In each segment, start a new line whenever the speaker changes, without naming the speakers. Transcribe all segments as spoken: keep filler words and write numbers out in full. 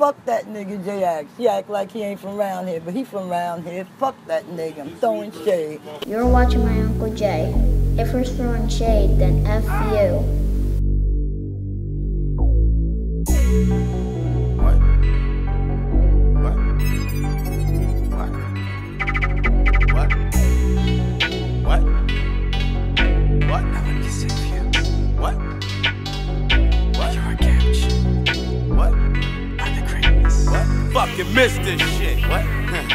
fuck that nigga Jay Ax. He act like he ain't from around here, but he from around here. Fuck that nigga. I'm throwing shade.
You're watching my Uncle Jay. If we're throwing shade, then F you.
What? What? What? What? What? What? I wanna get sick of you. What? What? You're a couch. What? I'm the greatest. What? Fucking miss this shit. What?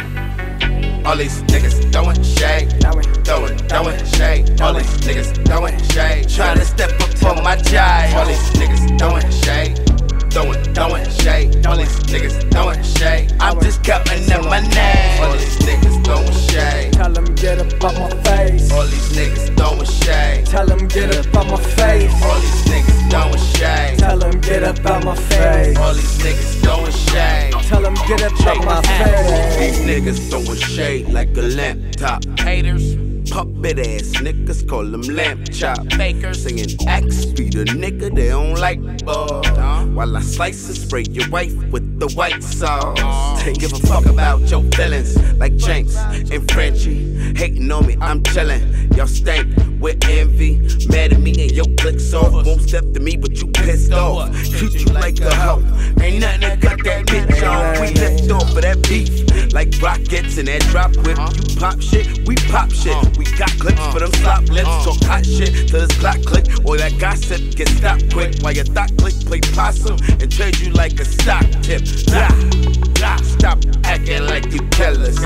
All these niggas throwing shade, throwing, throwing shade. All these niggas throwing shade, tryna step up on my jive. All these niggas throwing shade, throwing, throwing shade. All these niggas throwing shade. I'm just counting up my name. All these niggas throwing shade.
Tell them get up out my face.
All these niggas throwing shade.
Tell them get up out my face.
All these niggas throwing shade.
Tell them get up out my face.
All these niggas throwing shade.
Tell them get up out my face.
These niggas throwing shade like a laptop. Haters, puppet ass niggas, call them lamp chop. Fakers singing X, be the nigga they don't like ball. While I slice and spray your wife with the white sauce. They give a fuck about your feelings like Jenks and Frenchie. Hating on me, I'm chillin'. Y'all stank with envy. Mad at me and your clicks off. Won't step to me, but you pissed off. Treat you like a hoe. Ain't nothing that got that bitch on. We left off of that beef like rockets and that drop whip. You pop shit, we pop shit. We got clips for them slop lips. Talk hot shit till this clock click. Or that gossip get stopped quick. While your thought click play possum and trade you like a stock tip. Blah, blah. Stop acting like you killers.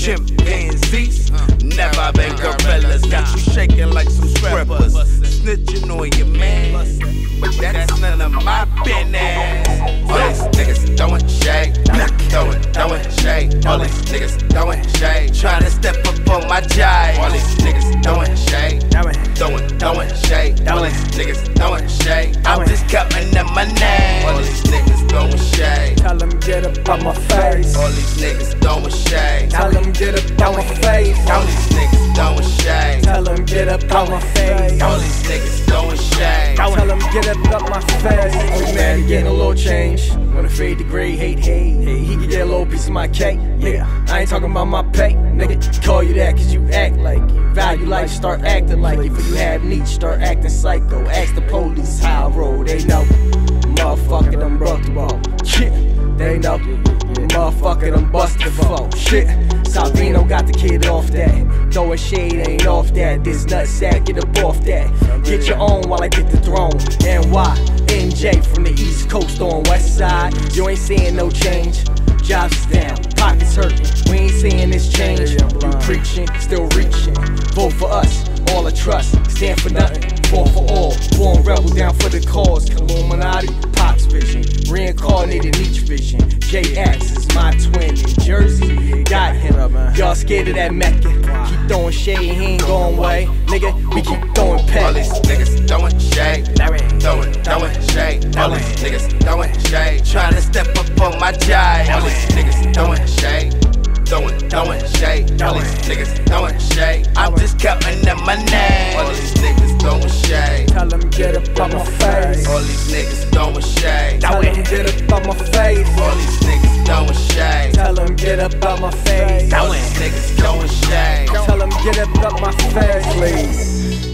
Chimpanzees, never been gorillas. Got you shaking like some strippers. Snitching on your man, but that's none of my business. All these niggas throwing shade, throwing, throwing shade. All these niggas throwing shade, trying to step up on my jive. All these niggas throwing shade, throwing, throwing shade. All these niggas throwing shade. I'm just counting up my name. All these niggas throwing shade.
Tell them get up out my face.
All these niggas throwing shade.
Tell them get up out my face.
All these niggas throwing shade.
Tell them get up out my face.
All these niggas throwing shade.
Tell them get up out my face. Every man getting a little change. When afraid to grade, hate, hate. Hey, he can get a little piece of my cake. Yeah, I ain't talking about my pay. Nigga, call you that cause you act like you value life, start acting like it. If you have Neech, start acting psycho. Ask the police how I roll, they know. Motherfucker, them broke the ball. Shit, they know. Motherfucker, them busted the foe. Shit, Salvino got the kid off that. Throwing shade ain't off that. This nutsack, get up off that. Get your own while I get the throne. N Y, N J from the East Coast on West Side. You ain't seeing no change. Jobs down, pockets hurting. We ain't seeing this change. You preaching, still reaching. Vote for us, all I trust. Stand for nothing, fall for all. Born rebel down for the cause. Illuminati, Pop's vision. Reincarnated Neech vision. Jay Ax is my twin in Jersey. Got him. Y'all scared of that Mecca. Keep throwing shade, he ain't going away. Nigga, we keep throwing pay.
All these niggas throwing shade. Throwing, throwing shade. All these niggas throwing shade. Trying to step up on my jive. All these niggas throwing shade. Throwing, throwing shade. All these niggas throwing shade. I'm just counting up my name. All these niggas throwing shade.
Tell them get up out my face.
All these niggas throwing shade.
Tell them get up out my face.
All these niggas throwing shade.
Tell them get up out my face.
All these niggas throwing shade.
Tell them get up out my face. Please,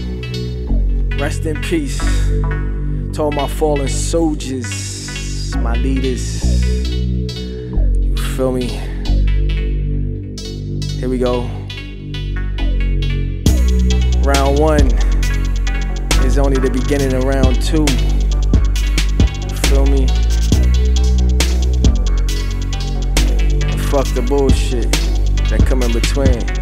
rest in peace to all my fallen soldiers, my leaders. You feel me? Here we go. Round one is only the beginning of round two. Feel me? And fuck the bullshit that come in between.